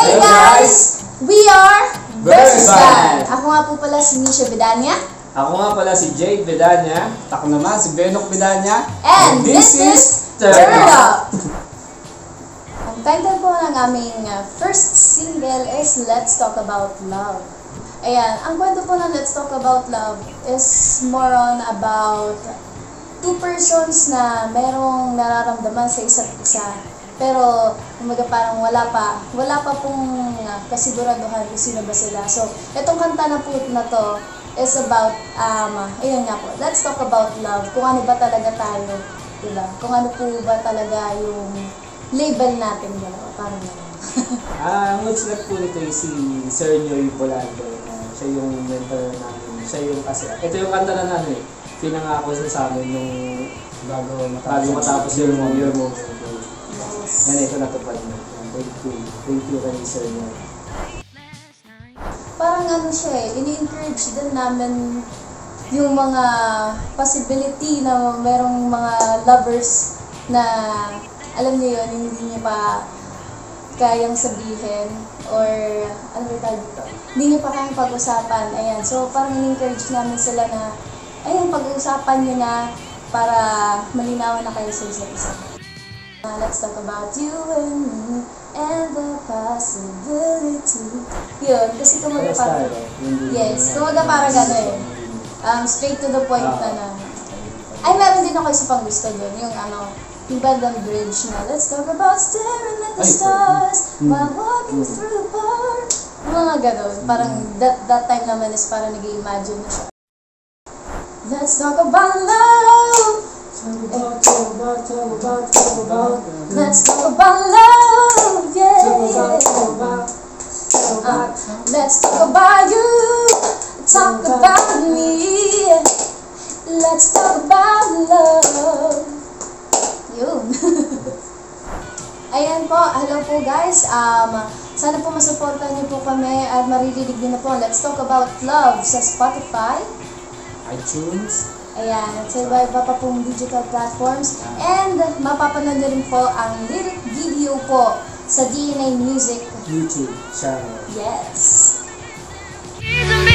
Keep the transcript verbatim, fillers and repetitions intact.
Hey guys! We are Versus Band! Ako nga po pala si Nisha Bedanya. Ako nga pala si Jade Bedanya. Ako naman si Benok Bedanya. And, And this, this is Turn Up! Ang title po ng aming uh, first single is Let's Talk About Love. Ayan, ang kwento po ng Let's Talk About Love is more on about two persons na merong nararamdaman sa isa't isa. Pero, umaga parang wala pa, wala pa pong uh, kasiguraduhan kung sino ba sila. So, itong kanta na po na to is about, um, ayun nga po, let's talk about love. Kung ano ba talaga tayo, diba? Kung ano po ba talaga yung label natin, dalawa, parang gano'n. Ah, ang nag-select po nito yung si Sir Nyoy Bolando. Uh, siya yung mentor namin. Siya yung kasi, ito yung kanta na namin eh. Pinangako siya sa amin nung bago matapos, bago matapos yung Your Moment. Yan, ito natupad mo. Thank you. Thank you kay Sir Nyoy. Parang ano siya eh, ini-encourage din namin yung mga possibility na merong mga lovers na alam niyo yun, hindi niyo pa kayang sabihin or ano ba tawag dito? Hindi niyo pa kayang pag-usapan. Ayan. So parang ini-encourage namin sila na ayun, pag-uusapan niyo na para malinawan na kayo sa isa't isa. Uh, let's talk about you and me and the possibility. Yun, kasi kumaga parang yes, kumaga parang gano'n eh. Um, straight to the point na na. Ay, meron din ako isa pang gusto doon. Yung ano, yung bandang bridge na let's talk about staring at the stars while walking through the park. Mga gano'n. Parang that, that time naman is parang nag-i-imagine na siya. Let's talk about love. Talk about, talk about, talk about, talk about. Let's talk about love, yeah. Talk about, talk about, talk about. Uh, let's talk about you, talk about me. Let's talk about love. Yun. Ayan po, hello po guys. Um, sana po masuportan niyo po kami at maririnig niyo na po Let's Talk About Love sa Spotify, iTunes, ayan, at sa iba-iba pa pong digital platforms. And mapapanood nyo rin po ang lyric video po sa D N A Music YouTube channel. Yes.